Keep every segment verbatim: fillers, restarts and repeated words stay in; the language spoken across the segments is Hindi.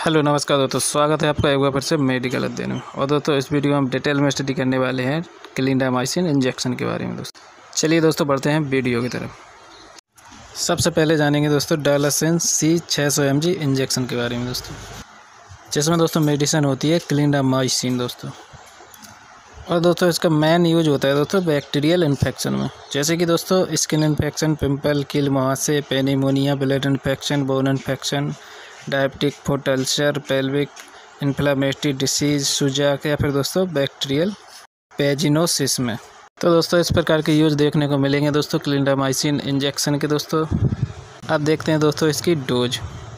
हेलो नमस्कार दोस्तों, स्वागत है आपका एक बार फिर से मेडिकल अध्ययन में। और दोस्तों इस वीडियो में हम डिटेल में स्टडी करने वाले हैं क्लिंडामाइसिन इंजेक्शन के बारे में। दोस्तों चलिए दोस्तों बढ़ते हैं वीडियो की तरफ। सबसे पहले जानेंगे दोस्तों डायलासिन सी छः सौ एम जी इंजेक्शन के बारे में दोस्तों, जिसमें दोस्तों मेडिसिन होती है क्लिंडामाइसिन दोस्तों। और दोस्तों इसका मेन यूज होता है दोस्तों बैक्टीरियल इन्फेक्शन में, जैसे कि दोस्तों स्किन इन्फेक्शन, पिंपल, कील मुहासे, pneumonia, blood infection, bone infection, diabetic foot ulcer, pelvic inflammatory disease, सुजाक या फिर दोस्तों बैक्टीरियल पेजिनोसिस में। तो दोस्तों इस प्रकार के यूज देखने को मिलेंगे दोस्तों क्लिंडामाइसिन इंजेक्शन के। दोस्तों अब देखते हैं दोस्तों इसकी डोज।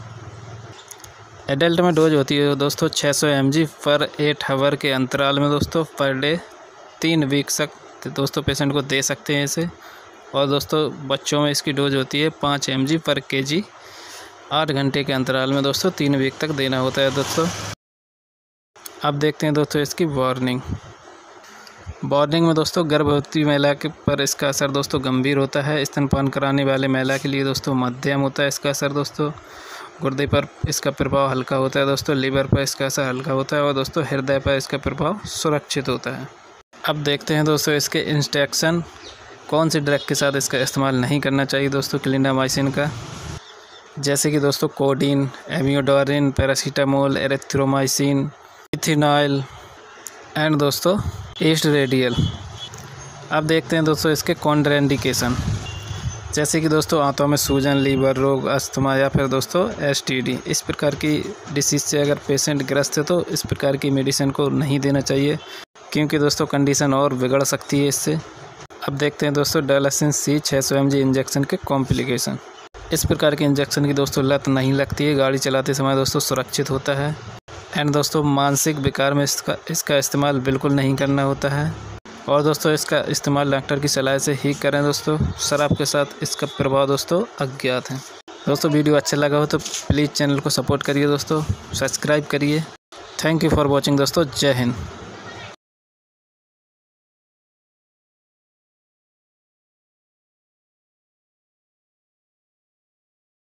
एडल्ट में डोज होती है दोस्तों छः सौ एम जी पर एट हावर के अंतराल में दोस्तों पर डे तीन वीक तक दोस्तों पेशेंट को दे सकते हैं इसे। और दोस्तों बच्चों में इसकी डोज होती है पाँच एम जी पर के जी आठ घंटे के अंतराल में दोस्तों तीन वीक तक देना होता है दोस्तों। अब देखते हैं दोस्तों इसकी वार्निंग। वार्निंग में दोस्तों गर्भवती महिला के पर इसका असर दोस्तों गंभीर होता है। स्तनपान कराने वाले महिला के लिए दोस्तों मध्यम होता है इसका असर दोस्तों। गुर्दे पर इसका प्रभाव हल्का होता है दोस्तों। लीवर पर इसका असर हल्का होता है और दोस्तों हृदय पर इसका प्रभाव सुरक्षित होता है। अब देखते हैं दोस्तों इसके इंस्ट्रक्शन, कौन सी ड्रग के साथ इसका इस्तेमाल नहीं करना चाहिए दोस्तों क्लिंडामाइसिन का, जैसे कि दोस्तों codeine, amiodarone, paracetamol, erythromycin, ethanol and दोस्तों एस्ट्रेडियल। अब देखते हैं दोस्तों इसके कॉन्ट्राइंडिकेशन, जैसे कि दोस्तों आंतों में सूजन, लीवर रोग, अस्थमा या फिर दोस्तों एसटीडी। इस प्रकार की डिसीज से अगर पेशेंट ग्रस्त है तो इस प्रकार की मेडिसिन को नहीं देना चाहिए, क्योंकि दोस्तों कंडीशन और बिगड़ सकती है इससे। अब देखते हैं दोस्तों डायलासिन सी छः सौ एम जी इंजेक्शन के कॉम्प्लिकेशन। इस प्रकार के इंजेक्शन की दोस्तों लत नहीं लगती है, गाड़ी चलाते समय दोस्तों सुरक्षित होता है। एंड दोस्तों मानसिक विकार में इसका इसका इस्तेमाल बिल्कुल नहीं करना होता है। और दोस्तों इसका इस्तेमाल डॉक्टर की सलाह से ही करें दोस्तों। शराब के साथ इसका प्रभाव दोस्तों अज्ञात है। दोस्तों वीडियो अच्छा लगा हो तो प्लीज़ चैनल को सपोर्ट करिए दोस्तों, सब्सक्राइब करिए। थैंक यू फॉर वॉचिंग दोस्तों। जय हिंद।